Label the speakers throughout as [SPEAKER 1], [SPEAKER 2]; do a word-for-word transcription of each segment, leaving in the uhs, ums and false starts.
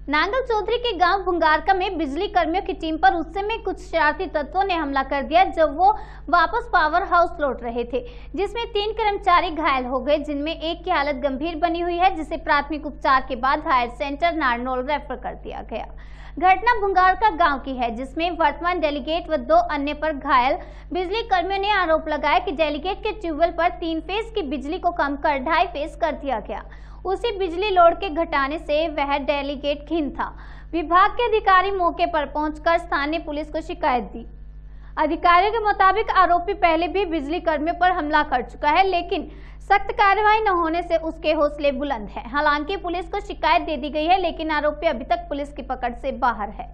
[SPEAKER 1] नांगल चौधरी के गांव भुंगारका में बिजली कर्मियों की टीम पर उस समय कुछ शरारती तत्वों ने हमला कर दिया जब वो वापस पावर हाउस लौट रहे थे, जिसमें तीन कर्मचारी घायल हो गए, जिनमें एक की हालत गंभीर बनी हुई है, जिसे प्राथमिक उपचार के बाद हायर सेंटर नारनौल रेफर कर दिया गया। घटना भुंगारका गांव की है, जिसमें वर्तमान डेलीगेट व दो अन्य पर घायल बिजली कर्मियों ने आरोप लगाया कि डेलीगेट के ट्यूबवेल पर तीन फेज की बिजली को कम कर ढाई फेज कर दिया गया। उसी बिजली लोड के घटाने से वह डेलीगेट खिन्न था। विभाग के अधिकारी मौके पर पहुंचकर स्थानीय पुलिस को शिकायत दी। अधिकारियों के मुताबिक आरोपी पहले भी बिजली कर्मियों पर हमला कर चुका है, लेकिन सख्त कार्रवाई न होने से उसके हौसले बुलंद हैं। हालांकि पुलिस को शिकायत दे दी गई है, लेकिन आरोपी अभी तक पुलिस की पकड़ से बाहर है।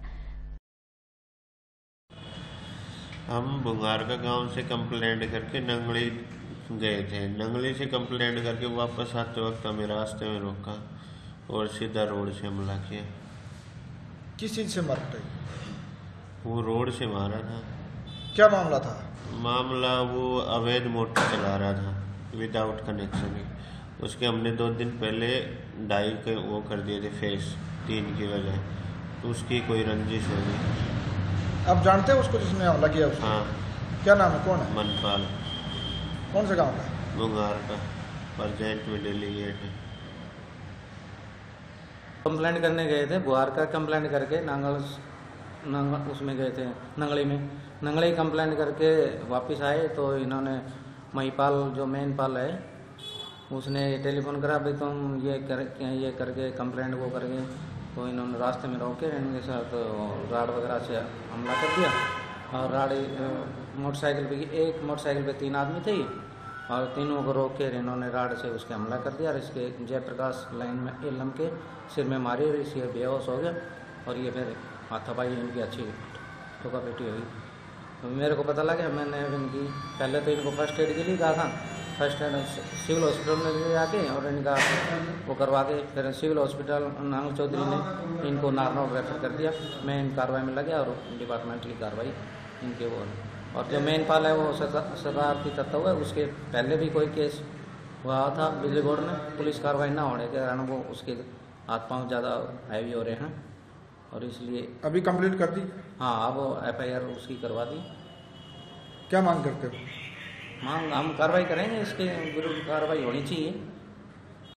[SPEAKER 2] हम भुंगारका गांव से कंप्लेंट करके नंगली गए थे। नंगली से कंप्लेंट करके वापस आते वक्त हमें रास्ते में रोका और सीधा रोड से हमला किया।
[SPEAKER 3] किस चीज से मारते?
[SPEAKER 2] वो रोड से मारा था।
[SPEAKER 3] क्या मामला था?
[SPEAKER 2] मामला वो अवैध मोटर चला रहा था विदाउट कनेक्शन। उसके हमने दो दिन पहले डाई के वो कर दिए थे फेस तीन की वजह, तो उसकी कोई रंजिश हो गई।
[SPEAKER 3] आप जानते हैं उसको जिसने हमला किया? उसको?
[SPEAKER 2] हाँ।
[SPEAKER 3] क्या नाम है? कौन है?
[SPEAKER 2] मनपाल।
[SPEAKER 3] कौन से गांव का?
[SPEAKER 2] भुंगारका प्रेजेंट में डेलीगेट है।
[SPEAKER 4] कंप्लेंट करने गए थे भुंगारका, कंप्लेंट करके नांगल नांगल उसमें गए थे नंगली में। नंगली कंप्लेंट करके वापस आए तो इन्होंने महिपाल जो मेन पाल है उसने टेलीफोन करा भाई तुम ये कर ये करके कंप्लेंट वो करके, तो इन्होंने रास्ते में रोके इनके साथ राड वगैरह से हमला कर दिया। और राड मोटरसाइकिल पे एक मोटरसाइकिल पे तीन आदमी थे और तीनों को रोक के इन्होंने राड से उसके हमला कर दिया और इसके जयप्रकाश लाइन में एलम के सिर में मारी और इसे बेहोश हो गया और ये फिर हाथापाई इनकी अच्छी ठोका पेटी हुई। तो मेरे को पता लगा, मैंने इनकी पहले तो इनको फर्स्ट एड के लिए कहा था, फर्स्ट एड सिविल हॉस्पिटल में ले जाके और इनका वो करवा के फिर सिविल हॉस्पिटल नांगल चौधरी ने इनको नारनौल रेफर कर दिया। मैं इन कार्रवाई में लगा और डिपार्टमेंट की कार्रवाई इनके वो। और जो मेन पाल है वो शरारती तत्व है, उसके पहले भी कोई केस हुआ था बिजली बोर्ड में, पुलिस कार्रवाई ना होने के कारण वो उसके हाथ पाँव ज़्यादा हैवी हो रहे हैं और इसलिए
[SPEAKER 3] अभी कंप्लीट कर दी?
[SPEAKER 4] हाँ, अब एफ आई आर उसकी करवा दी।
[SPEAKER 3] क्या मांग करते हो?
[SPEAKER 4] मांग हम कार्रवाई करेंगे, इसके विरुद्ध कार्रवाई होनी चाहिए।